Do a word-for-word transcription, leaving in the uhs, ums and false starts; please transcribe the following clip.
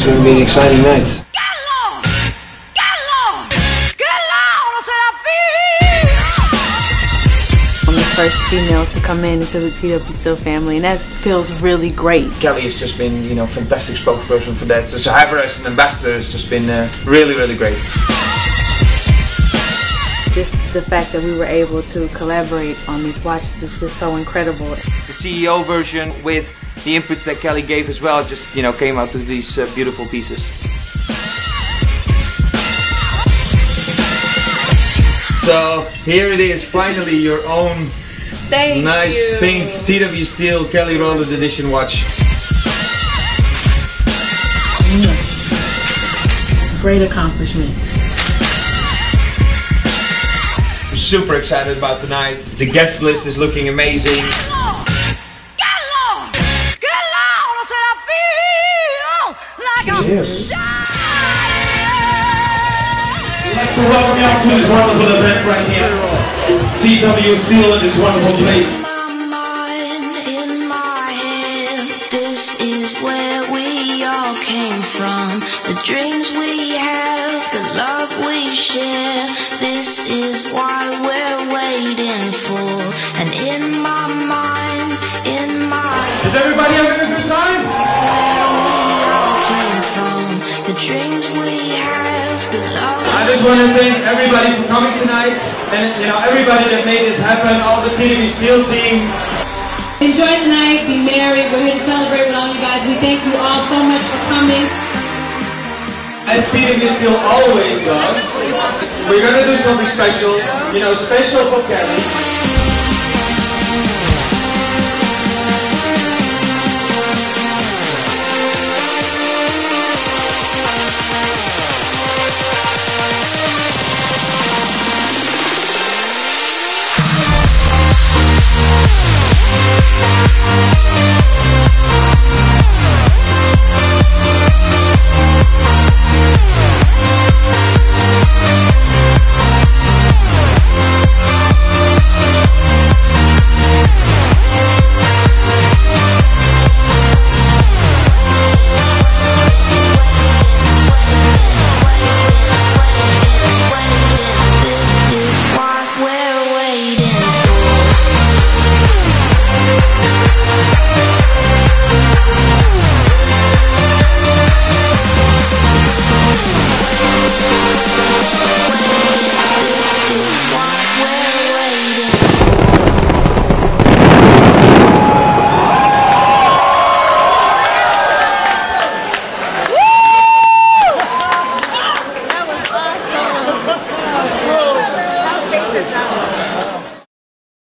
going to be an exciting night. I'm the first female to come in into the T W Steel family, and that feels really great. Kelly has just been, you know, fantastic spokesperson for that. So to have her as an ambassador has just been uh, really, really great. Just the fact that we were able to collaborate on these watches is just so incredible. The C E O version with the inputs that Kelly gave as well just, you know, came out to these uh, beautiful pieces. So here it is, finally your own Thank nice you. pink T W Steel Kelly Rowland edition watch. Great accomplishment. I'm super excited about tonight. The guest list is looking amazing. Yes. I'd like to welcome you out to this wonderful event right here. T W Steel in this wonderful place. My mind, in my head, this is where we all came from. The dreams we have, the love we share, this is why we're waiting for. And in my mind, in my head, Is everybody having a good time? where we all came from. The dreams we have, the love I just want to thank everybody for coming tonight, and you know everybody that made this happen, all the T W Steel team. Enjoy the night, be merry. We're here to celebrate with all you guys. We thank you all so much for coming. As T W Steel always does, we're gonna do something special, you know, special for Kelly.